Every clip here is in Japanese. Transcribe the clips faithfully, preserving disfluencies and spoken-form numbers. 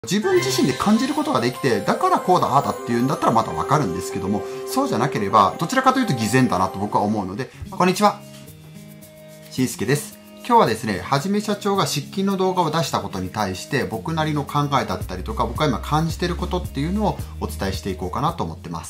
自分自身で感じることができて、だからこうだ、ああだっていうんだったらまだわかるんですけども、そうじゃなければ、どちらかというと偽善だなと僕は思うので、こんにちは。しんすけです。今日はですね、はじめ社長が出勤の動画を出したことに対して、僕なりの考えだったりとか、僕が今感じていることっていうのをお伝えしていこうかなと思ってます。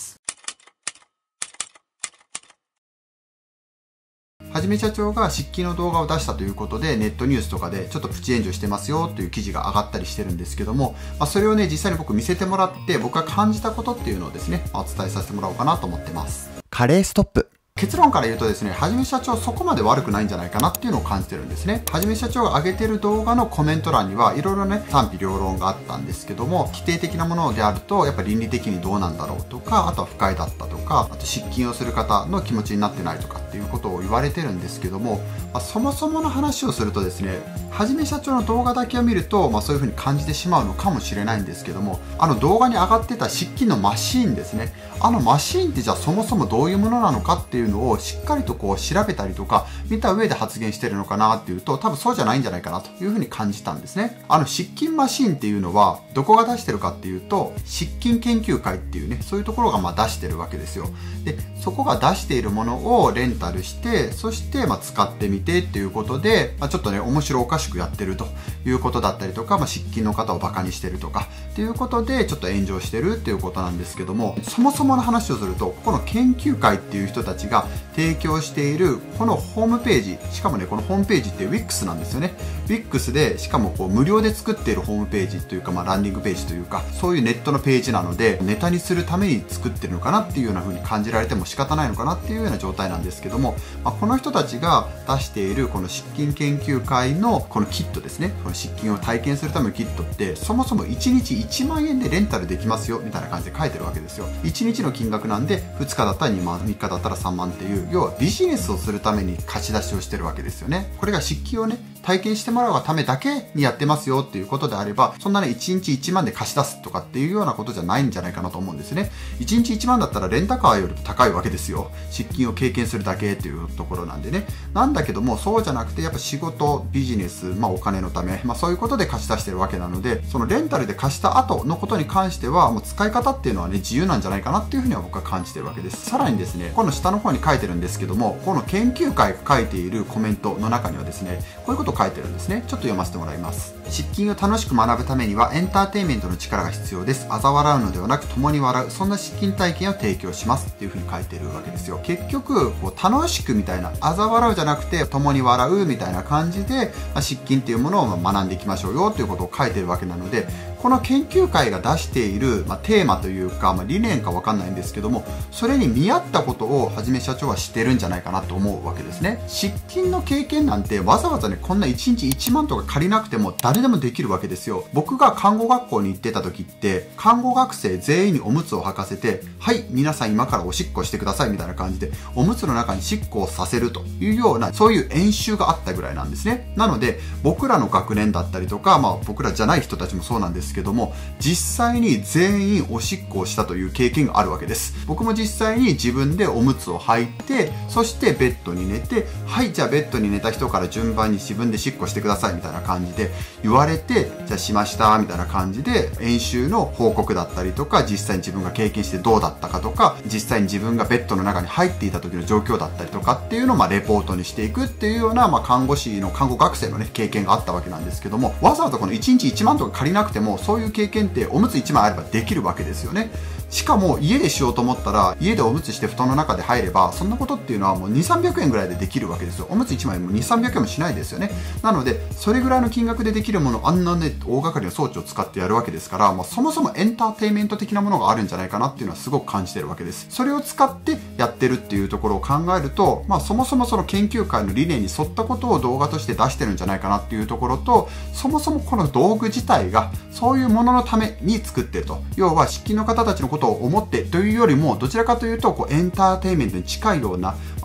はじめ社長が出勤の動画を出したということで、ネットニュースとかでちょっとプチ炎上してますよという記事が上がったりしてるんですけども、まあ、それをね、実際に僕見せてもらって、僕が感じたことっていうのをですね、お伝えさせてもらおうかなと思ってます。カレーストップ。結論から言うとですね、はじめ社長そこまで悪くないんじゃないかなっていうのを感じてるんですね。はじめ社長が上げてる動画のコメント欄にはいろいろね、賛否両論があったんですけども、否定的なものであると、やっぱり倫理的にどうなんだろうとか、あとは不快だったとか、あと失勤をする方の気持ちになってないとかっていうことを言われてるんですけども、まあ、そもそもの話をするとですね、はじめ社長の動画だけを見ると、まあ、そういう風に感じてしまうのかもしれないんですけども、あの動画に上がってた失勤のマシーンですね。あのマシーンってじゃあそもそもどういうものなのかっていうのをしっかりとこう調べたりとか見た上で発言してるのかなっていうと、多分そうじゃないんじゃないかなという風に感じたんですね。あの失勤マシーンっていうのはどこが出してるかっていうと、失勤研究会っていうね、そういうところがまあ出してるわけですよ。で、そこが出しているものをレンタルして、そしてまあ使ってみてっていうことで、まあ、ちょっとね、面白おかしくやってるということだったりとか、まあ、失勤の方をバカにしてるとかっていうことでちょっと炎上してるっていうことなんですけども、そもそもの話をすると、ここの研究会っていう人たちが提供しているこのホームページ、しかもね、このホームページって ウィックス なんですよね。ウィックス で、しかもこう無料で作っているホームページというか、まあ、ランディングページというか、そういうネットのページなので、ネタにするために作ってるのかなっていうような風に感じられても仕方ないのかなっていうような状態なんですけども、まあ、この人たちが出しているこの失勤研究会のこのキットですね、この失勤を体験するためのキットって、そもそもいちにちいちまんえんでレンタルできますよみたいな感じで書いてるわけですよ。いちにちの金額なんで、ふつかだったらにまん、みっかだったらさんまんっていう、要はビジネスをするために貸し出しをしてるわけですよね。これが失勤をね、体験してもらうためだけにやってますよっていうことであれば、そんなね、いちにちいちまんで貸し出すとかっていうようなことじゃないんじゃないかなと思うんですね。いちにちいちまんだったらレンタカーより高いわけですよ。失勤を経験するだけっていうところなんでね。なんだけども、そうじゃなくて、やっぱ仕事、ビジネス、まあお金のため、まあそういうことで貸し出してるわけなので、そのレンタルで貸した後のことに関しては、もう使い方っていうのはね、自由なんじゃないかなっていうふうには僕は感じてるわけです。さらにですね、この下の方に書いてるんですけども、この研究会が書いているコメントの中にはですね、こういうことを書いてるんですね。ちょっと読ませてもらいます。失勤を楽しく学ぶためにはエンターテインメントの力が必要です。嘲笑うのではなく共に笑う、そんな失勤体験を提供しますっていうふうに書いてるわけですよ。結局こう楽しくみたいな、嘲笑うじゃなくて共に笑うみたいな感じで、まあ、失勤っていうものを学んでいきましょうよっていうことを書いてるわけなので、この研究会が出している、まあ、テーマというか、まあ、理念かわかんないんですけども、それに見合ったことをはじめ社長はしてるんじゃないかなと思うわけですね。失勤の経験なんてわざわざね、こんないちにちいちまんとか借りなくても誰でもできるわけですよ。僕が看護学校に行ってた時って、看護学生全員におむつを履かせて、はい、皆さん今からおしっこしてくださいみたいな感じで、おむつの中にしっこをさせるというような、そういう演習があったぐらいなんですね。なので、僕らの学年だったりとか、まあ僕らじゃない人たちもそうなんですけども、実際に全員おしっこをしたという経験があるわけです。僕も実際に自分でおむつを履いて、そしてベッドに寝て、はい、じゃあベッドに寝た人から順番に自分でしっこしてくださいみたいな感じで言われて、じゃあしましたみたいな感じで演習の報告だったりとか、実際に自分が経験してどうだったかとか、実際に自分がベッドの中に入っていた時の状況だったりとかっていうのをまあレポートにしていくっていうような、まあ看護師の看護学生のね、経験があったわけなんですけども、わざわざこのいちにちいちまんとか借りなくても、そういう経験っておむついちまいあればできるわけですよね。しかも家でしようと思ったら、家でおむつして布団の中で入れば、そんなことっていうのはもうにせんさんびゃくえんぐらいでできるわけですよ。おむついちまいもにせんさんびゃくえんもしないですよね。なので、それぐらいの金額でできるもの、あんなね、大掛かりな装置を使ってやるわけですから、まあ、そもそもエンターテインメント的なものがあるんじゃないかなっていうのはすごく感じてるわけです。それを使ってやってるっていうところを考えると、まあ、そもそもその研究会の理念に沿ったことを動画として出してるんじゃないかなっていうところと、そもそもこの道具自体がそういうもののために作ってると。要は、失勤の方たちのことを思ってというよりも、どちらかというと、こうエンターテインメントに近いような、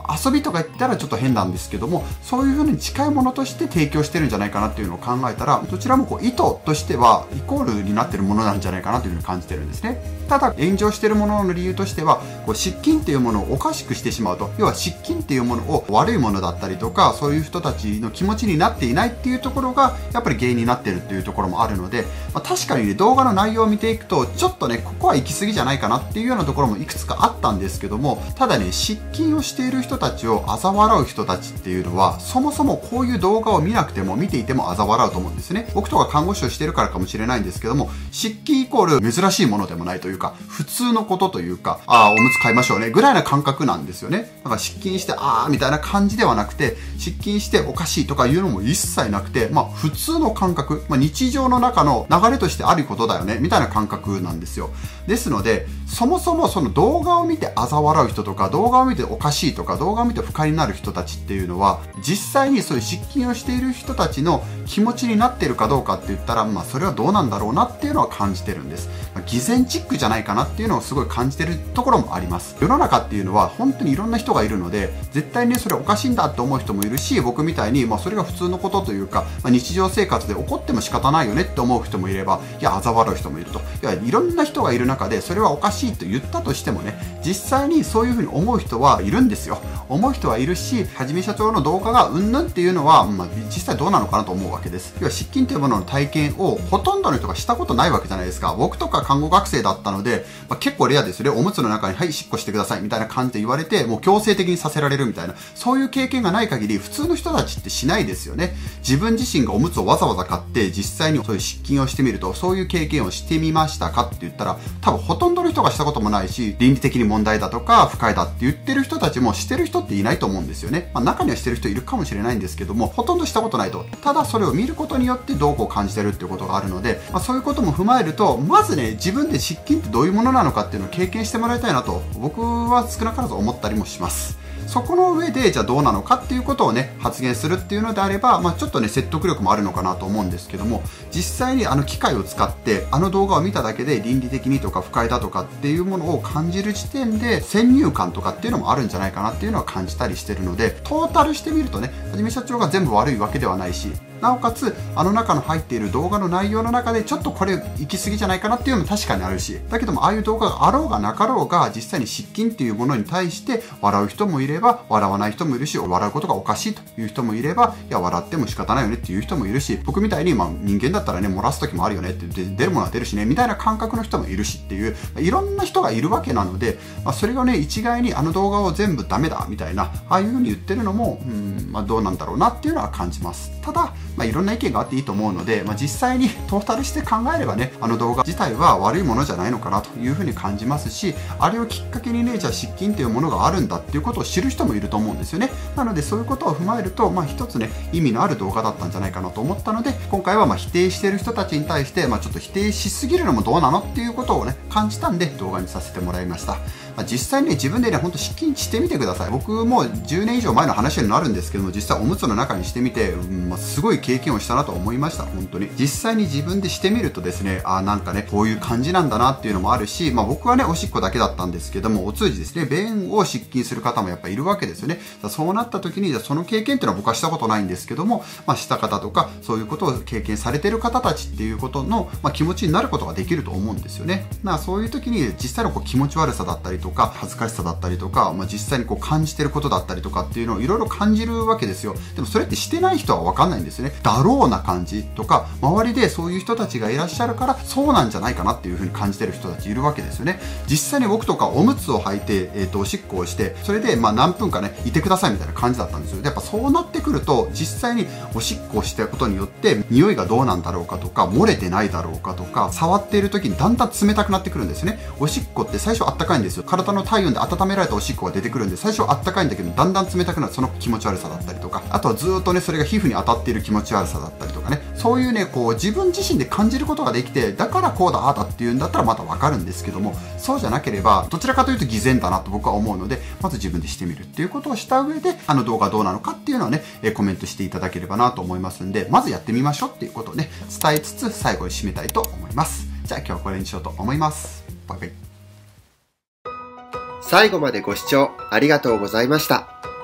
遊びとか言ったらちょっと変なんですけども、そういう風に近いものとして提供してるんじゃないかなっていうのを考えたら、どちらもこう意図としてはイコールになってるものなんじゃないかなという風に感じてるんですね。ただ炎上してるものの理由としては、こう失禁っていうものをおかしくしてしまうと、要は失禁っていうものを悪いものだったりとか、そういう人たちの気持ちになっていないっていうところがやっぱり原因になってるっていうところもあるので、まあ、確かにね、動画の内容を見ていくとちょっとね、ここは行き過ぎじゃないかなっていうようなところもいくつかあったんですけども、ただね、失禁をしている人たちを嘲笑う人たちっていうのは、そもそもこういう動画を見なくても見ていても嘲笑うと思うんですね。僕とか看護師をしてるからかもしれないんですけども、失禁イコール珍しいものでもないというか、普通のことというか、ああ、おむつ買いましょうねぐらいな感覚なんですよね。だから失禁してああみたいな感じではなくて、失禁しておかしいとかいうのも一切なくて、まあ普通の感覚、まあ、日常の中の流れとしてあることだよねみたいな感覚なんですよ。ですので、そもそもその動画を見て嘲笑う人とか、動画を見ておかしいとか、動画を見て不快になる人たちっていうのは、実際にそういう失禁をしている人たちの気持ちになっているかどうかって言ったら、まあそれはどうなんだろうなっていうのは感じてるんです。まあ、偽善チックじゃないかなっていうのをすごい感じてるところもあります。世の中っていうのは本当にいろんな人がいるので、絶対にそれおかしいんだって思う人もいるし、僕みたいに、まあそれが普通のことというか、まあ、日常生活で起こっても仕方ないよねって思う人もいれば、いや、嘲笑う人もいると。いや、いろんな人がいる中で、それはおかしいと言ったとしてもね、実際にそういうふうに思う人はいるんですよ。思う人はいるし、はじめ社長の動画がうんぬんっていうのは、まあ、実際どうなのかなと思うわけです。要は失禁というものの体験をほとんどの人がしたことないわけじゃないですか。僕とか看護学生だったので、まあ、結構レアですよね。おむつの中に、はい、しっこしてくださいみたいな感じで言われて、もう強制的にさせられるみたいな、そういう経験がない限り、普通の人たちってしないですよね。自分自身がおむつをわざわざ買って、実際にそういう失禁をしてみると、そういう経験をしてみましたかって言ったら、多分ほとんどの人がしたこともないし、倫理的に問題だとか、不快だって言ってる人たちもしてる人っていないと思うんですよね。まあ、中にはしてる人いるかもしれないんですけども、ほとんどしたことないと。ただそれを見ることによってどうこう感じてるっていうことがあるので、まあ、そういうことも踏まえると、まずね、自分で失禁ってどういうものなのかっていうのを経験してもらいたいなと、僕は少なからず思ったりもします。そこの上で、じゃあどうなのかっていうことをね、発言するっていうのであれば、まあちょっとね、説得力もあるのかなと思うんですけども、実際にあの機械を使って、あの動画を見ただけで倫理的にとか不快だとかっていうものを感じる時点で、先入観とかっていうのもあるんじゃないかなっていうのは感じたりしてるので、トータルしてみるとね、はじめ社長が全部悪いわけではないし、なおかつあの中の入っている動画の内容の中でちょっとこれ行き過ぎじゃないかなっていうのも確かにあるし、だけどもああいう動画があろうがなかろうが、実際に失禁っていうものに対して笑う人もいれば笑わない人もいるし、笑うことがおかしいという人もいれば、いや笑っても仕方ないよねっていう人もいるし、僕みたいにまあ人間だったらね、漏らす時もあるよねって、出るものは出るしねみたいな感覚の人もいるしっていう、いろんな人がいるわけなので、まあ、それをね一概にあの動画を全部ダメだみたいな、ああいう風に言ってるのも、うん、まあどうなんだろうなっていうのは感じます。ただ、まあ、いろんな意見があっていいと思うので、まあ、実際にトータルして考えればね、あの動画自体は悪いものじゃないのかなというふうに感じますし、あれをきっかけにね、じゃあ失禁というものがあるんだっていうことを知る人もいると思うんですよね。なのでそういうことを踏まえると、まあ一つね、意味のある動画だったんじゃないかなと思ったので、今回はまあ否定している人たちに対して、まあちょっと否定しすぎるのもどうなのっていうことをね、感じたんで動画にさせてもらいました。まあ、実際にね、自分でね、ほんと失禁してみてください。僕もじゅうねん以上前の話になるんですけども、実際おむつの中にしてみて、うんまあ、すごい経験をしたなと思いました。本当に実際に自分でしてみるとですね、あなんかねこういう感じなんだなっていうのもあるし、まあ、僕はねおしっこだけだったんですけども、お通じですね、便を失禁する方もやっぱいるわけですよね。そうなった時に、じゃあその経験っていうのは僕はしたことないんですけども、まあ、した方とかそういうことを経験されてる方たちっていうことの、まあ、気持ちになることができると思うんですよね。だからそういう時に実際のこう気持ち悪さだったりとか恥ずかしさだったりとか、まあ、実際にこう感じてることだったりとかっていうのをいろいろ感じるわけですよ。でもそれってしてない人は分かんないんですよね。だろうな感じとか、周りでそういう人たちがいらっしゃるからそうなんじゃないかなっていう風に感じてる人たちいるわけですよね。実際に僕とかおむつを履いて、えー、とおしっこをして、それでまあ何分かねいてくださいみたいな感じだったんですよ。やっぱそうなってくると、実際におしっこをしたことによって匂いがどうなんだろうかとか、漏れてないだろうかとか、触っている時にだんだん冷たくなってくるんですね。おしっこって最初あったかいんですよ。体の体温で温められたおしっこが出てくるんで、最初あったかいんだけどだんだん冷たくなる、その気持ち悪さだったりとか、あとはずーっとねそれが皮膚に当たっている気持ち悪さだったりとかね、そういうねこう自分自身で感じることができて、だからこうだああだっていうんだったらまたわかるんですけども、そうじゃなければどちらかというと偽善だなと僕は思うので、まず自分でしてみるっていうことをした上で、あの動画どうなのかっていうのをねコメントしていただければなと思いますんで、まずやってみましょうっていうことをね伝えつつ最後に締めたいと思います。じゃあ今日はこれにしようと思います。バイバイ。 最後までご視聴ありがとうございました。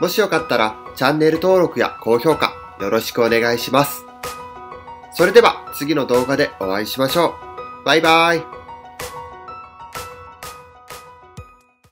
もしよかったらチャンネル登録や高評価よろしくお願いします。それでは次の動画でお会いしましょう。バイバイ。